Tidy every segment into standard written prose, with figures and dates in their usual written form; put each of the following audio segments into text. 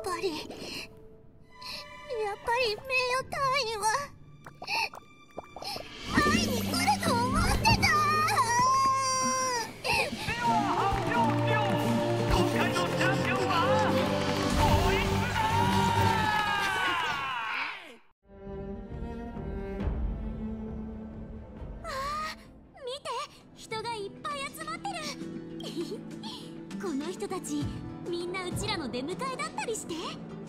ぱり名誉隊員は会いに来ると思ってた。 では発表しよう。今回のチャンピオンはこいつだ。 見て、人がいっぱい集まってる。この人たちみんなうちらの出迎えだったりして。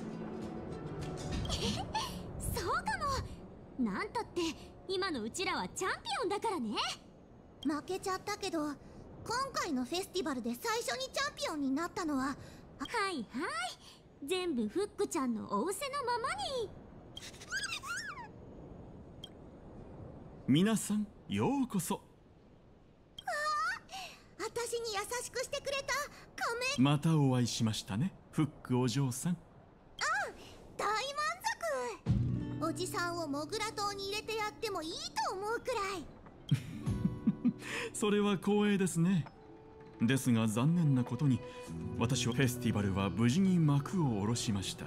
そうかも。なんたって今のうちらはチャンピオンだからね。負けちゃったけど、今回のフェスティバルで最初にチャンピオンになったのは、はいはい、全部フックちゃんの仰せのままに。 皆さんようこそ。 私に優しくしてくれた仮面。 またお会いしましたね、フックお嬢さん。 大満足。おじさんをモグラ島に入れてやってもいいと思うくらい。 それは光栄ですね。ですが残念なことに、私はフェスティバルは無事に幕を下ろしました。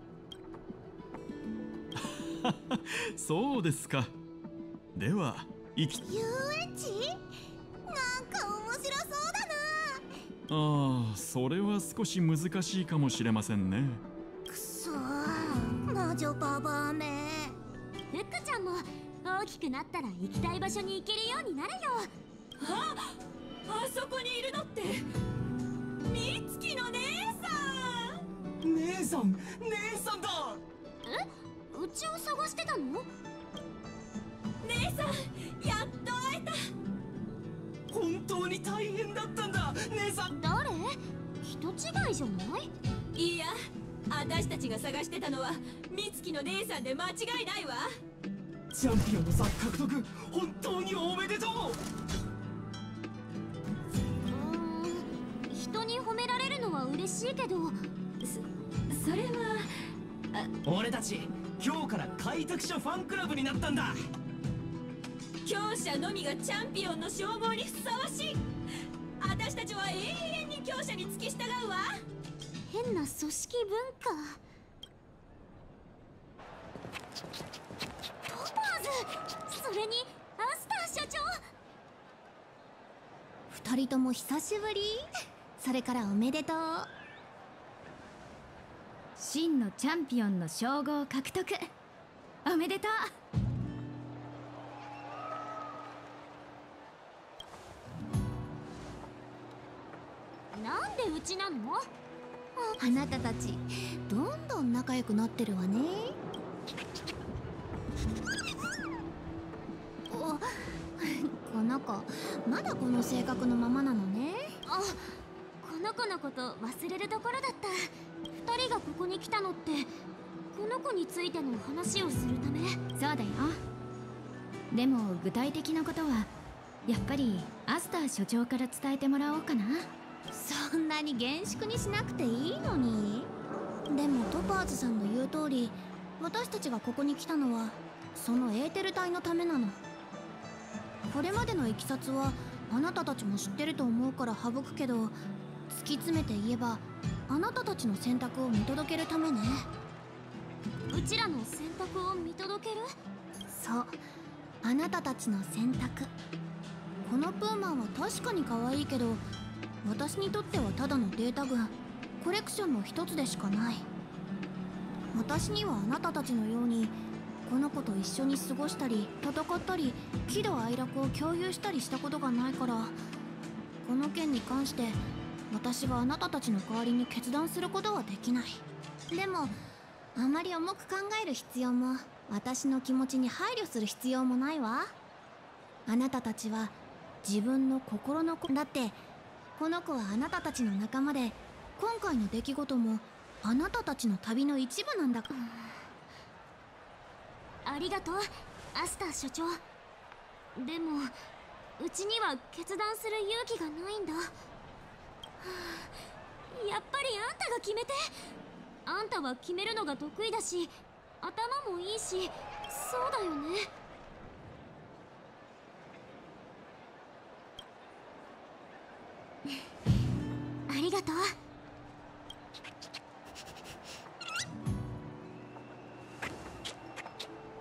そうですか。では遊園地？なんか面白そうだな。 ああ、それは少し難しいかもしれませんね。 くそー、魔女ババアめ。フックちゃんも大きくなったら行きたい場所に行けるようになるよ。 あそこにいるのって美月の姉さんだ。 え、うちを探してたの？ 姉さん、やっと会えた。 本当に大変だったんだ、姉さん。 誰？人違いじゃない？ いや、私たちが探してたのは美月の姉さんで間違いないわ。 チャンピオンの座獲得、本当におめでとう。 人に褒められるのは嬉しいけど、 それは俺たち今日から開拓者ファンクラブになったんだ。 強者のみがチャンピオンの称号にふさわしい。私たちは永遠に強者に付き従うわ。 変な組織文化。トパーズ、それにアスター所長。二人とも久しぶり。それからおめでとう。 真のチャンピオンの称号獲得おめでとう。 なんでうちなの？あなたたちどんどん仲良くなってるわね。この子まだこの性格のままなのね。あ、この子のこと忘れるところだった。2人がここに来たのってこの子についての話をするため？ そうだよ。でも具体的なことはやっぱりアスター所長から伝えてもらおうかな。 そんなに厳粛にしなくていいのに。でもトパーズさんの言う通り、私たちがここに来たのはそのエーテル体のためなの。これまでのいきさつはあなたたちも知ってると思うから省くけど、突き詰めて言えばあなたたちの選択を見届けるためね。うちらの選択を見届ける？そう、あなたたちの選択。このプーマンは確かに可愛いけど、私にとってはただのデータ群、コレクションの一つでしかない。私にはあなたたちのようにこの子と一緒に過ごしたり戦ったり喜怒哀楽を共有したりしたことがないから、この件に関して私があなたたちの代わりに決断することはできない。でもあまり重く考える必要も、私の気持ちに配慮する必要もないわ。あなたたちは自分の心の子だって。この子はあなたたちの仲間で、今回の出来事もあなたたちの旅の一部なんだ。ありがとうアスター所長。でもうちには決断する勇気がないんだ。やっぱりあんたが決めて。あんたは決めるのが得意だし頭もいいし、そうだよね。ありがとう。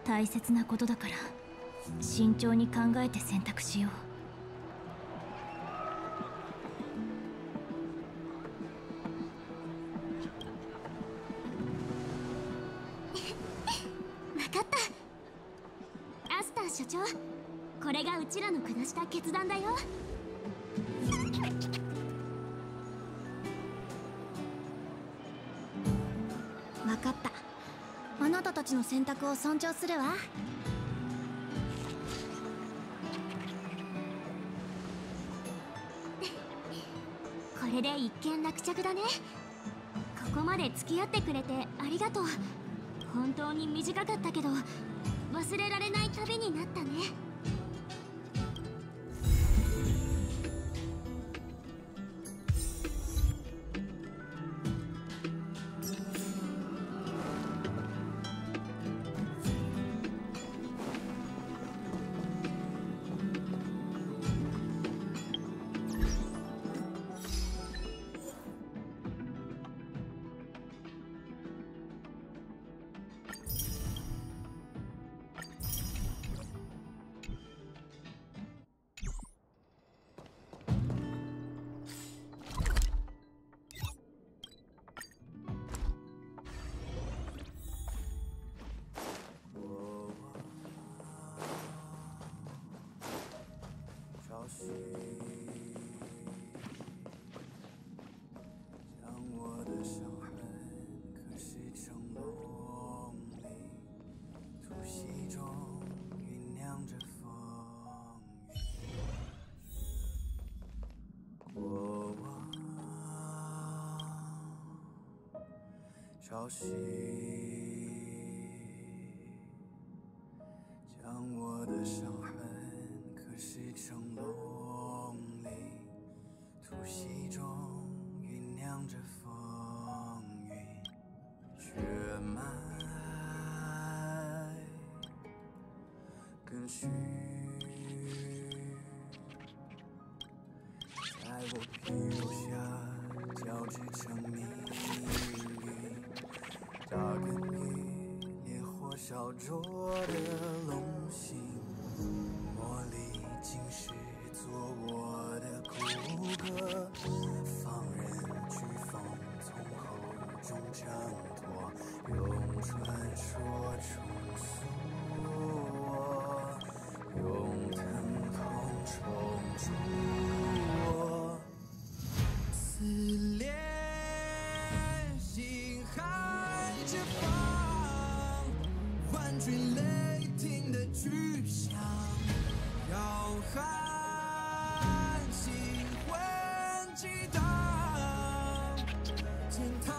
大切なことだから慎重に考えて選択しよう。 分かった。アスター所長、これがうちらの下した決断だよ。分かった。あなたたちの選択を尊重するわ。これで一件落着だね。ここまで付き合ってくれてありがとう。本当に短かったけど忘れられない旅になったね。 将我的伤痕刻蚀成龙鳞，突袭中酝酿着风雨。过往潮汐，将我的伤痕刻蚀成龙鳞，突袭中酝酿着风雨，血脉更续，在我皮肉下交织成命运，扎根于烈火烧灼的龙心，磨砺今世做我的骨骼，放任飓风从口中挣脱，用传说重塑我，用疼痛重铸我，撕裂心海之方，万军雷霆的巨响，摇撼心魂激荡，惊涛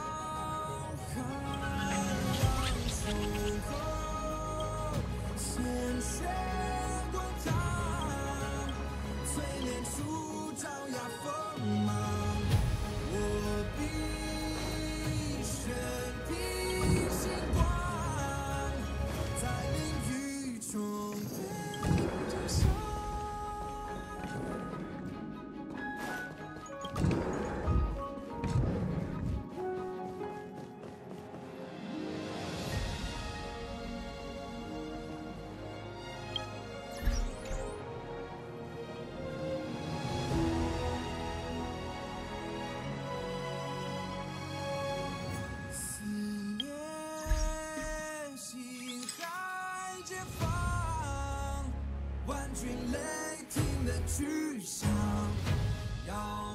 骇浪出口，鲜血滚烫，淬炼出爪牙锋芒，我必身披星光，在领域中变真相。撕裂心海解放，万军雷霆的巨响，摇